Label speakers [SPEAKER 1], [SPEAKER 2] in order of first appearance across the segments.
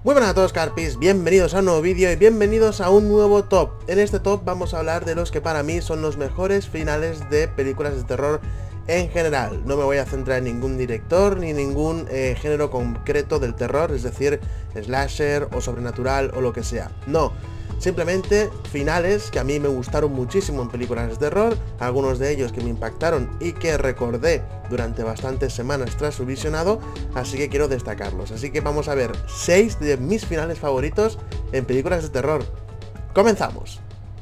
[SPEAKER 1] Muy buenas a todos, Carpis, bienvenidos a un nuevo vídeo y bienvenidos a un nuevo top. En este top vamos a hablar de los que para mí son los mejores finales de películas de terror en general. No me voy a centrar en ningún director ni ningún género concreto del terror, es decir, slasher o sobrenatural o lo que sea. No, simplemente finales que a mí me gustaron muchísimo en películas de terror, algunos de ellos que me impactaron y que recordé durante bastantes semanas tras su visionado, así que quiero destacarlos. Así que vamos a ver 6 de mis finales favoritos en películas de terror. ¡Comenzamos!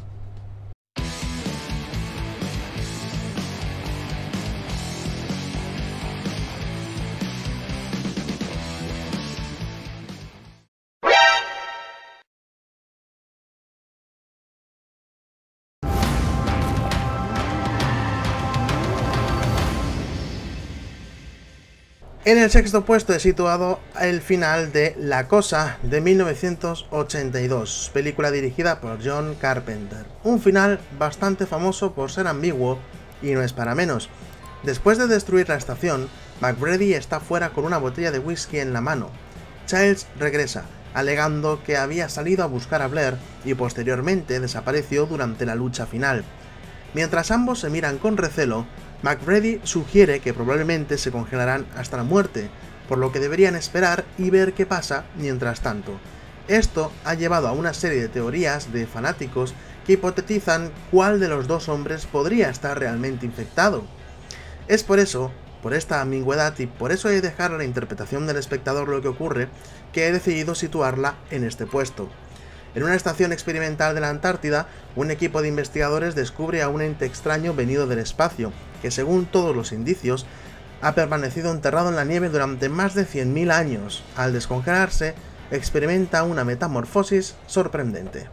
[SPEAKER 1] En el sexto puesto he situado el final de La Cosa de 1982, película dirigida por John Carpenter. Un final bastante famoso por ser ambiguo y no es para menos. Después de destruir la estación, McBready está fuera con una botella de whisky en la mano. Childs regresa, alegando que había salido a buscar a Blair y posteriormente desapareció durante la lucha final. Mientras ambos se miran con recelo, McBready sugiere que probablemente se congelarán hasta la muerte, por lo que deberían esperar y ver qué pasa mientras tanto. Esto ha llevado a una serie de teorías de fanáticos que hipotetizan cuál de los dos hombres podría estar realmente infectado. Es por eso, por esta ambigüedad y por eso he de dejar a la interpretación del espectador lo que ocurre, que he decidido situarla en este puesto. En una estación experimental de la Antártida, un equipo de investigadores descubre a un ente extraño venido del espacio, que según todos los indicios, ha permanecido enterrado en la nieve durante más de 100.000 años. Al descongelarse, experimenta una metamorfosis sorprendente.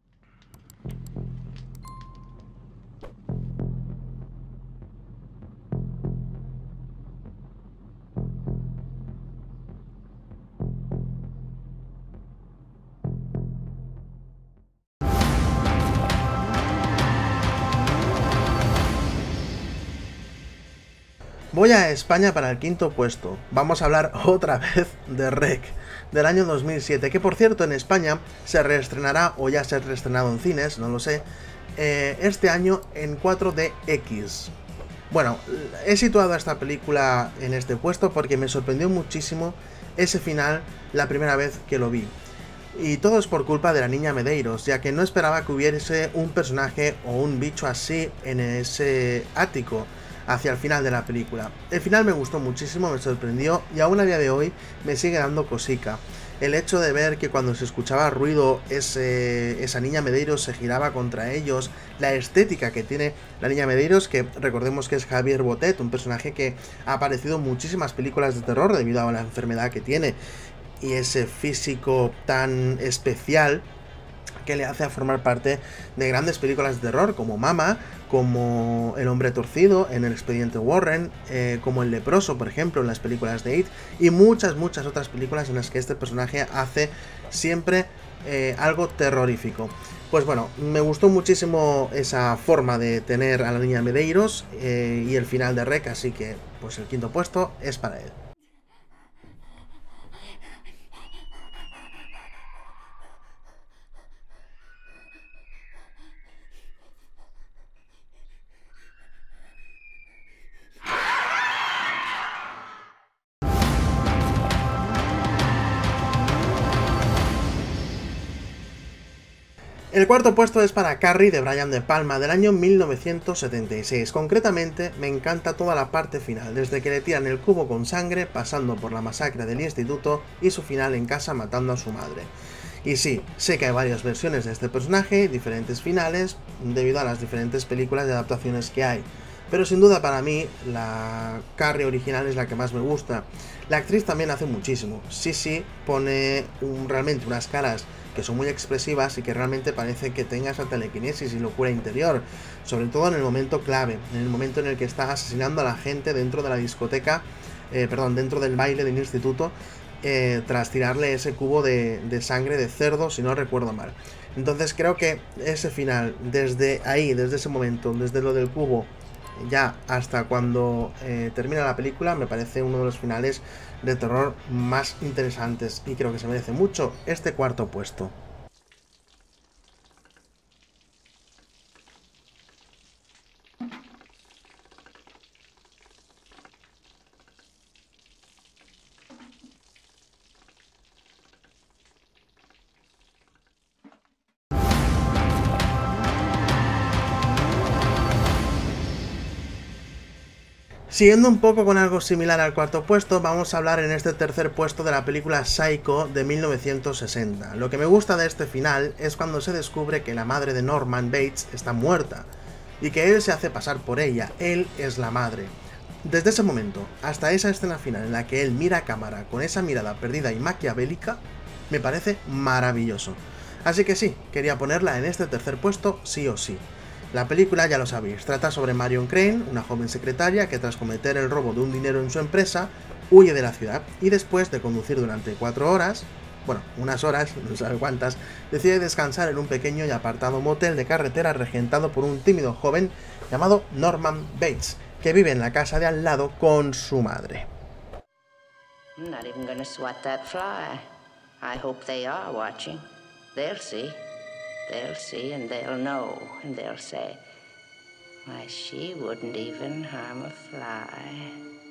[SPEAKER 1] Voy a España para el quinto puesto. Vamos a hablar otra vez de REC, del año 2007, que por cierto en España se reestrenará, o ya se ha reestrenado en cines, no lo sé, este año en 4DX. Bueno, he situado a esta película en este puesto porque me sorprendió muchísimo ese final la primera vez que lo vi. Y todo es por culpa de la niña Medeiros, ya que no esperaba que hubiese un personaje o un bicho así en ese ático hacia el final de la película. El final me gustó muchísimo, me sorprendió y aún a día de hoy me sigue dando cosica. El hecho de ver que cuando se escuchaba ruido esa niña Medeiros se giraba contra ellos, la estética que tiene la niña Medeiros, que recordemos que es Javier Botet, un personaje que ha aparecido en muchísimas películas de terror debido a la enfermedad que tiene y ese físico tan especial que le hace a formar parte de grandes películas de terror como Mama, como El hombre torcido en El expediente Warren, como El leproso, por ejemplo, en las películas de It, y muchas otras películas en las que este personaje hace siempre algo terrorífico. Pues bueno, me gustó muchísimo esa forma de tener a la niña Medeiros y el final de REC, así que pues el quinto puesto es para él. El cuarto puesto es para Carrie de Brian De Palma del año 1976. Concretamente, me encanta toda la parte final, desde que le tiran el cubo con sangre, pasando por la masacre del instituto y su final en casa matando a su madre. Y sí, sé que hay varias versiones de este personaje, diferentes finales, debido a las diferentes películas y adaptaciones que hay. Pero sin duda para mí, la Carrie original es la que más me gusta. La actriz también hace muchísimo. Sí, pone realmente unas caras que son muy expresivas y que realmente parece que tenga esa telequinesis y locura interior, sobre todo en el momento clave, en el momento en el que está asesinando a la gente dentro de la discoteca, dentro del baile del instituto, tras tirarle ese cubo de sangre de cerdo, si no recuerdo mal. Entonces creo que ese final, desde ahí, desde ese momento, desde lo del cubo ya hasta cuando termina la película, me parece uno de los finales de terror más interesantes y creo que se merece mucho este cuarto puesto. Siguiendo un poco con algo similar al cuarto puesto, vamos a hablar en este tercer puesto de la película Psycho de 1960. Lo que me gusta de este final es cuando se descubre que la madre de Norman Bates está muerta y que él se hace pasar por ella, él es la madre. Desde ese momento hasta esa escena final en la que él mira a cámara con esa mirada perdida y maquiavélica, me parece maravilloso. Así que sí, quería ponerla en este tercer puesto sí o sí. La película, ya lo sabéis, trata sobre Marion Crane, una joven secretaria que tras cometer el robo de un dinero en su empresa, huye de la ciudad y después de conducir durante 4 horas, bueno, unas horas, no sabe cuántas, decide descansar en un pequeño y apartado motel de carretera regentado por un tímido joven llamado Norman Bates, que vive en la casa de al lado con su madre.
[SPEAKER 2] I'm not even gonna swat that fly. I hope they are watching. They'll see. They'll see and they'll know and they'll say, why, she wouldn't even harm a fly.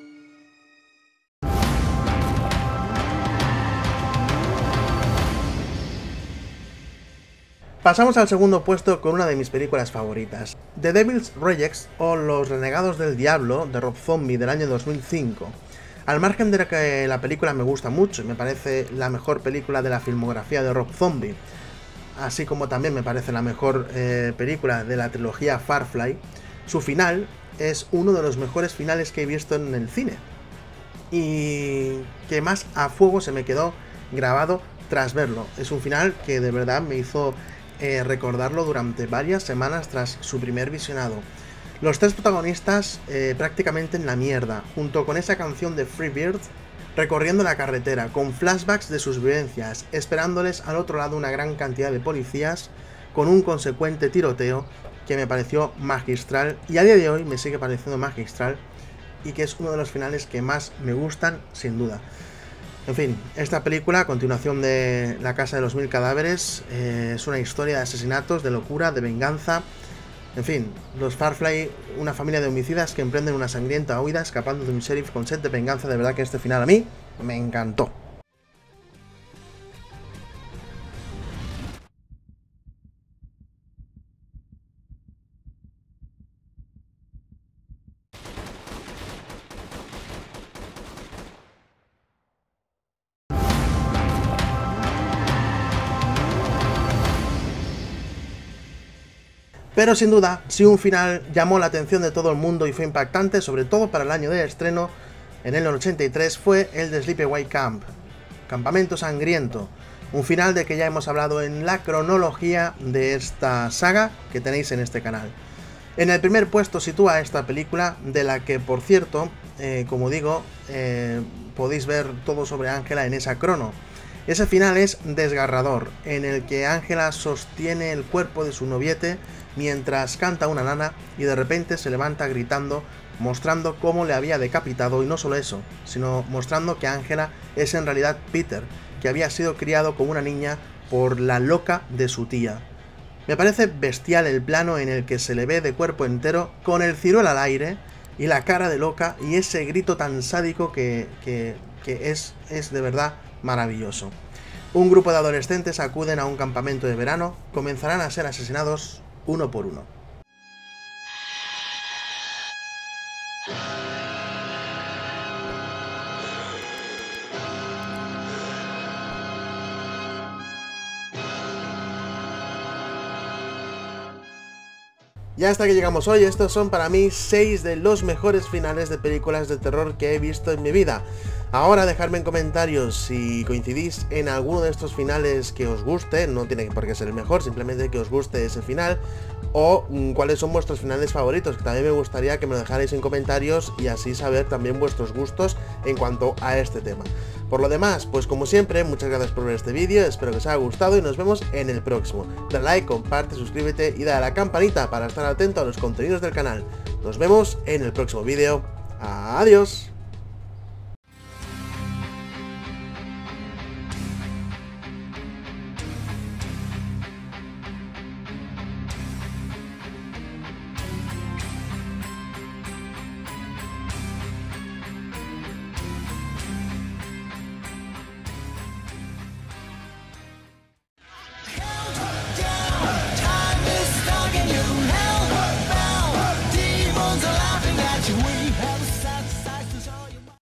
[SPEAKER 1] Pasamos al segundo puesto con una de mis películas favoritas, The Devil's Rejects o Los Renegados del Diablo de Rob Zombie del año 2005. Al margen de que la película me gusta mucho y me parece la mejor película de la filmografía de Rob Zombie, así como también me parece la mejor película de la trilogía Firefly, su final es uno de los mejores finales que he visto en el cine. Y que más a fuego se me quedó grabado tras verlo. Es un final que de verdad me hizo recordarlo durante varias semanas tras su primer visionado. Los tres protagonistas prácticamente en la mierda, junto con esa canción de Freebird, recorriendo la carretera, con flashbacks de sus vivencias, esperándoles al otro lado una gran cantidad de policías, con un consecuente tiroteo que me pareció magistral, y a día de hoy me sigue pareciendo magistral, y que es uno de los finales que más me gustan, sin duda. En fin, esta película, a continuación de La Casa de los Mil Cadáveres, es una historia de asesinatos, de locura, de venganza. En fin, los Firefly, una familia de homicidas que emprenden una sangrienta huida escapando de un sheriff con sed de venganza. De verdad que este final a mí me encantó. Pero sin duda, si un final llamó la atención de todo el mundo y fue impactante, sobre todo para el año de estreno, en el 83, fue el de Sleepaway Camp, Campamento Sangriento, un final de que ya hemos hablado en la cronología de esta saga que tenéis en este canal. En el primer puesto sitúa esta película, de la que, por cierto, como digo, podéis ver todo sobre Ángela en esa crono. Ese final es desgarrador, en el que Ángela sostiene el cuerpo de su noviete mientras canta una nana y de repente se levanta gritando, mostrando cómo le había decapitado, y no solo eso, sino mostrando que Ángela es en realidad Peter, que había sido criado como una niña por la loca de su tía. Me parece bestial el plano en el que se le ve de cuerpo entero, con el ciruelo al aire y la cara de loca y ese grito tan sádico que es de verdad maravilloso. Un grupo de adolescentes acuden a un campamento de verano, comenzarán a ser asesinados uno por uno. Y hasta que llegamos hoy, estos son para mí 6 de los mejores finales de películas de terror que he visto en mi vida. Ahora dejadme en comentarios si coincidís en alguno de estos finales que os guste, no tiene por qué ser el mejor, simplemente que os guste ese final, o cuáles son vuestros finales favoritos, que también me gustaría que me lo dejarais en comentarios y así saber también vuestros gustos en cuanto a este tema. Por lo demás, pues como siempre, muchas gracias por ver este vídeo, espero que os haya gustado y nos vemos en el próximo. Dale like, comparte, suscríbete y dale a la campanita para estar atento a los contenidos del canal. Nos vemos en el próximo vídeo. Adiós.